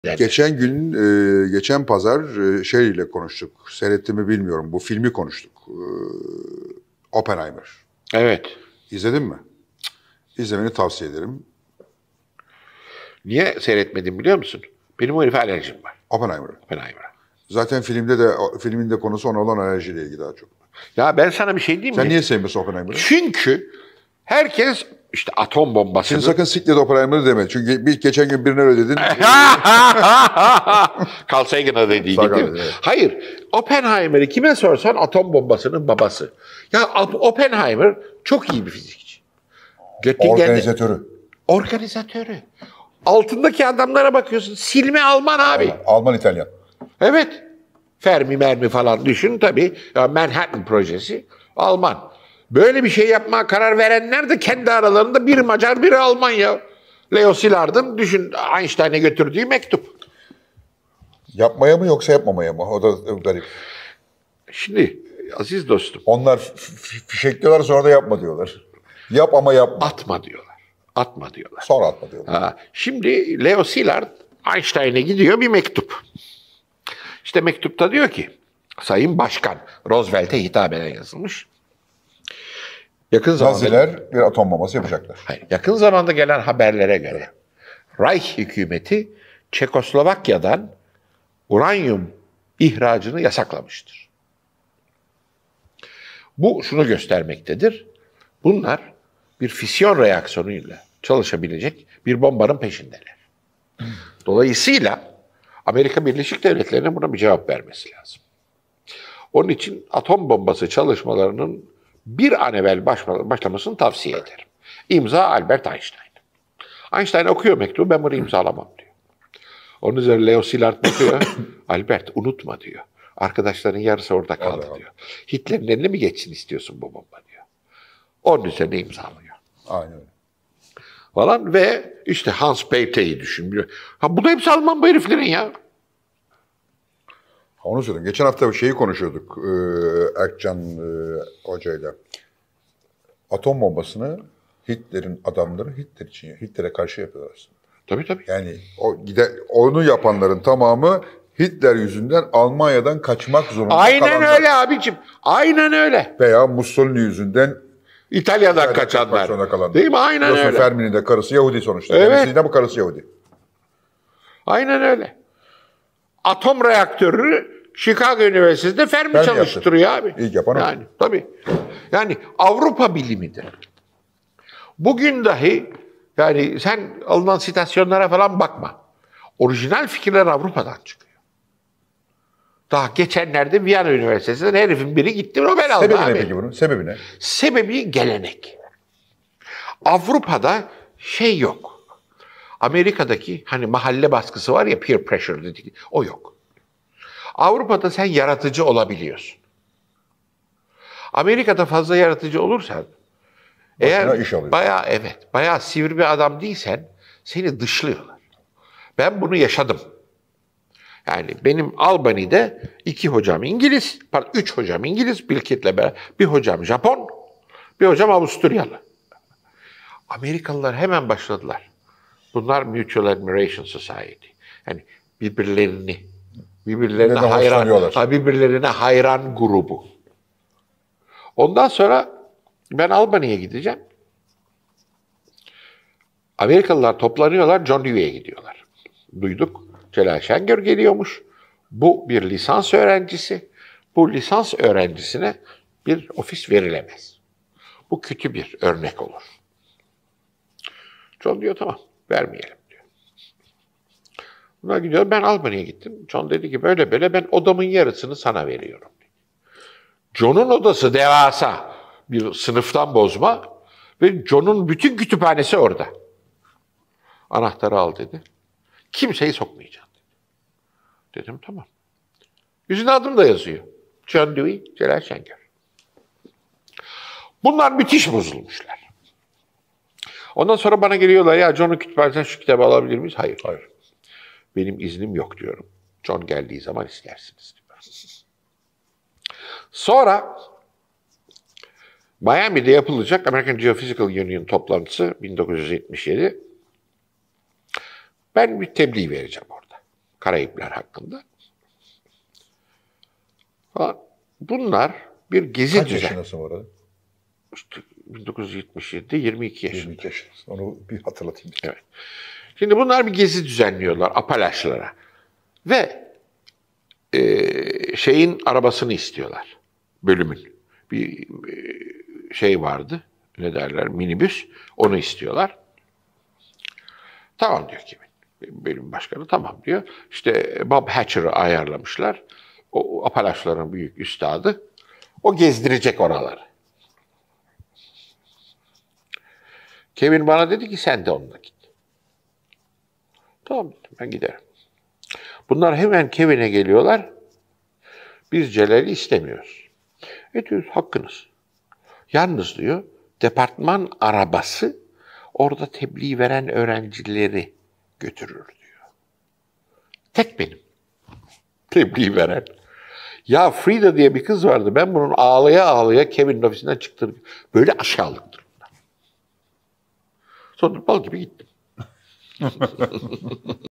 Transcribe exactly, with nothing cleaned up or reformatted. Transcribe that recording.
Geçen gün, e, geçen pazar e, şey ile konuştuk. Seyrettiğimi bilmiyorum. Bu filmi konuştuk. E, Oppenheimer. Evet. İzledin mi? İzlemeni tavsiye ederim. Niye seyretmedim biliyor musun? Benim o herife alerjim var. Oppenheimer'ı. Oppenheimer'a. Zaten filmde de, filmin de konusu ona olan alerjiyle ilgili daha çok. Ya ben sana bir şey diyeyim Sen mi? niye sevmiyorsun Oppenheimer'ı? Çünkü herkes işte atom bombasını... Şimdi sakın siklet Oppenheimer'ı deme. Çünkü bir, geçen gün birine öyle dedin. Carl Sagan'a dediydik değil mi? Evet. Hayır. Oppenheimer'ı kime sorsan atom bombasının babası. Ya Oppenheimer çok iyi bir fizikçi. Göttingen'de- Organizatörü. Organizatörü. Altındaki adamlara bakıyorsun. Silme Alman abi. Alman İtalyan. Evet. Fermi mermi falan düşün tabii. Ya Manhattan projesi Alman. Böyle bir şey yapmaya karar verenler de kendi aralarında biri Macar biri Alman ya. Leo Szilard'ın düşün Einstein'e götürdüğü mektup. Yapmaya mı yoksa yapmamaya mı? O da garip. Şimdi aziz dostum Onlar fişekliyorlar sonra da yapma diyorlar. Yap ama yapma. atma diyorlar. Atma diyorlar. Sonra atma diyorlar. Ha, şimdi Leo Szilard Einstein'e gidiyor bir mektup. İşte mektupta diyor ki Sayın Başkan Roosevelt'e hitaben yazılmış. Yakın zamanda Naziler bir atom bombası yapacaklar. Hayır, yakın zamanda gelen haberlere göre Reich hükümeti Çekoslovakya'dan uranyum ihracını yasaklamıştır. Bu şunu göstermektedir. Bunlar bir fisyon reaksiyonuyla çalışabilecek bir bombanın peşindeler. Dolayısıyla Amerika Birleşik Devletleri'nin buna bir cevap vermesi lazım. Onun için atom bombası çalışmalarının bir an evvel başlamasını tavsiye ederim. İmza Albert Einstein. Einstein okuyor mektubu, ben bunu imzalamam diyor. Onun üzerine Leo Szilard bakıyor, Albert unutma diyor. Arkadaşların yarısı orada kaldı Allah diyor. Hitler'in eline mi geçsin istiyorsun bu bomba diyor. Onun üzerine imzalıyor. Aynen öyle. Falan ve işte Hans Bethe'yi düşün. Ha bu da hepsi Alman bu heriflerin ya. Onu söyledim. Geçen hafta bir şeyi konuşuyorduk e, Erkcan e, hocayla. Atom bombasını Hitler'in adamları Hitler için, Hitler'e karşı yapıyorlar aslında. Tabii tabii. Yani o gide, onu yapanların tamamı Hitler yüzünden Almanya'dan kaçmak zorunda Aynen kalanlar. öyle abicim. Aynen öyle. Veya Mussolini yüzünden İtalya'dan kaçanlar. zorunda kalanlar. Değil mi? Aynen Biliyorsun öyle. Fermi'nin de karısı Yahudi sonuçta. Evet. Kendisi de bu karısı Yahudi. Aynen öyle. Atom reaktörünü Chicago Üniversitesi'nde Fermi, Fermi çalıştırıyor abi. İlk yapan o. Yani tabii. Yani Avrupa bilimidir. Bugün dahi yani sen alınan sitasyonlara falan bakma. Orijinal fikirler Avrupa'dan çıkıyor. Daha geçenlerde Viyana Üniversitesi'nden herifin biri gitti Nobel aldı Sebebi abi. ne peki bunun? Sebebi ne? Sebebi gelenek. Avrupa'da şey yok. Amerika'daki hani mahalle baskısı var ya peer pressure dedik. O yok. Avrupa'da sen yaratıcı olabiliyorsun. Amerika'da fazla yaratıcı olursan eğer iş alıyor. bayağı evet, bayağı sivri bir adam değilsen seni dışlıyorlar. Ben bunu yaşadım. Yani benim Albany'de iki hocam İngiliz, pardon üç hocam İngiliz, Bill Kitt'le beraber bir hocam Japon, bir hocam Avusturyalı. Amerikalılar hemen başladılar. Bunlar Mutual Admiration Society. Yani birbirlerini birbirlerine Neden hayran, hoşlanıyorlar? ha, birbirlerine hayran grubu. Ondan sonra ben Albany'ye gideceğim. Amerikalılar toplanıyorlar, John Dewey'e gidiyorlar. Duyduk, Celal Şengör geliyormuş. Bu bir lisans öğrencisi. Bu lisans öğrencisine bir ofis verilemez. Bu kötü bir örnek olur. John diyor tamam, vermeyelim diyor. Bunlar gidiyor, ben Albany'ye gittim. John dedi ki böyle böyle ben odamın yarısını sana veriyorum. John'un odası devasa bir sınıftan bozma ve John'un bütün kütüphanesi orada. Anahtarı al dedi. Kimseyi sokmayacağım dedi. Dedim tamam. Yüzüne adım da yazıyor. John Dewey, Celal Şengör. Bunlar müthiş bozulmuşlar. Ondan sonra bana geliyorlar ya John'un kütüphanesinden şu kitabı alabilir miyiz? Hayır. Hayır. Benim iznim yok diyorum. John geldiği zaman istersiniz diyor. Sonra Miami'de yapılacak American Geophysical Union toplantısı bin dokuz yüz yetmiş yedi. Ben bir tebliğ vereceğim orada. Karayipler hakkında. Bunlar bir gezi Kaç düzen. yaşındasın bu arada? İşte bin dokuz yüz yetmiş yedi, yirmi iki yaşında. yirmi iki yaşındasın. Onu bir hatırlatayım. Evet. Şimdi bunlar bir gezi düzenliyorlar Apalaçlara. Ve e, şeyin arabasını istiyorlar. Bölümün. Bir e, şey vardı. Ne derler? Minibüs. Onu istiyorlar. Tamam diyor Kevin. Bölüm başkanı tamam diyor. İşte Bob Hatcher'ı ayarlamışlar. O Apalaçların büyük üstadı. O gezdirecek oraları. Kevin bana dedi ki sen de onunla git. Tamam dedim, ben giderim. Bunlar hemen Kevin'e geliyorlar. Biz Celal'i istemiyoruz. E diyoruz hakkınız. Yalnız diyor departman arabası orada tebliğ veren öğrencileri götürür diyor. Tek benim. Tebliğ veren. Ya Frida diye bir kız vardı. Ben bunun ağlaya ağlaya Kevin'in ofisinden çıktım. Böyle aşağılıktır. Sonra bal gibi gittim.